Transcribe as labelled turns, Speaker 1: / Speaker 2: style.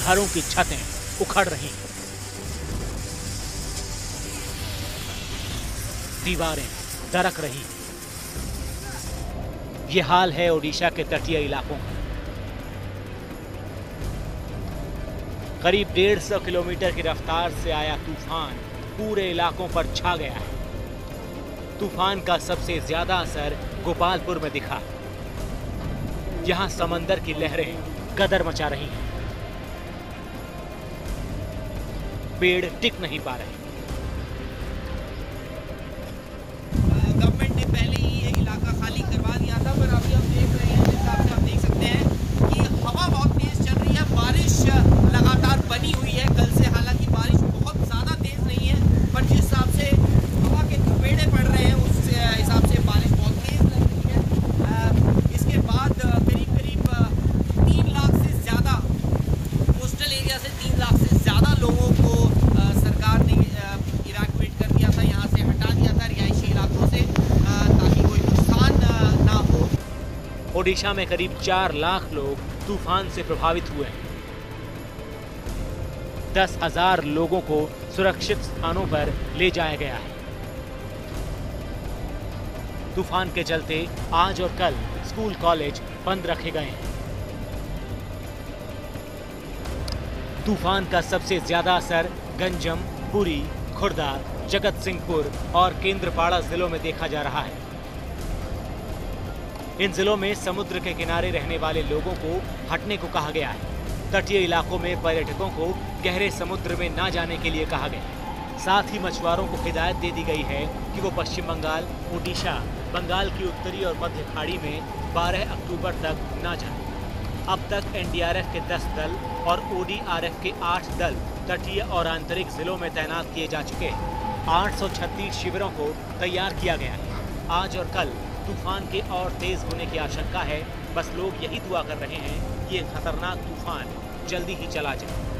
Speaker 1: घरों की छतें उखड़ रही, दीवारें दरक रही। ये हाल है ओडिशा के तटीय इलाकों का। करीब 150 किलोमीटर की रफ्तार से आया तूफान पूरे इलाकों पर छा गया है। तूफान का सबसे ज्यादा असर गोपालपुर में दिखा। यहां समंदर की लहरें गदर मचा रही हैं। पेड़ टिक नहीं पा रहे।
Speaker 2: गवर्नमेंट ने पहले ही ये इलाका खाली करवा दिया था, पर अभी हम देख रहे हैं, जिस हिसाब से आप देख सकते हैं कि हवा बहुत तेज चल रही है, बारिश लगातार बनी हुई है कल से। हालांकि बारिश बहुत ज़्यादा तेज नहीं है, पर जिस हिसाब से हवा के थपेड़े पड़ रहे हैं उस हिसाब से बारिश बहुत तेज लग रही है। इसके बाद करीब 3 लाख से ज़्यादा कोस्टल एरिया से 3 लाख से ज़्यादा लोगों को सरकार ने इवैक्यूएट कर दिया था, यहाँ से हटा दिया था रिहायशी इलाकों से, ताकि कोई नुकसान ना हो।
Speaker 1: ओडिशा में करीब 4 लाख लोग तूफान से प्रभावित हुए हैं। 10,000 लोगों को सुरक्षित स्थानों पर ले जाया गया है। तूफान के चलते आज और कल स्कूल कॉलेज बंद रखे गए हैं। तूफान का सबसे ज्यादा असर गंजम, पुरी, खुर्दा, जगत सिंहपुर और केंद्रपाड़ा जिलों में देखा जा रहा है। इन जिलों में समुद्र के किनारे रहने वाले लोगों को हटने को कहा गया है। तटीय इलाकों में पर्यटकों को गहरे समुद्र में ना जाने के लिए कहा गया। साथ ही मछुआरों को हिदायत दे दी गई है कि वो पश्चिम बंगाल, ओडिशा, बंगाल की उत्तरी और मध्य खाड़ी में 12 अक्टूबर तक ना जाएं। अब तक एनडीआरएफ के 10 दल और ओडीआरएफ के 8 दल तटीय और आंतरिक जिलों में तैनात किए जा चुके हैं। 836 शिविरों को तैयार किया गया है। आज और कल तूफान के और तेज होने की आशंका है। बस लोग यही दुआ कर रहे हैं कि ये खतरनाक तूफान जल्दी ही चला जाए।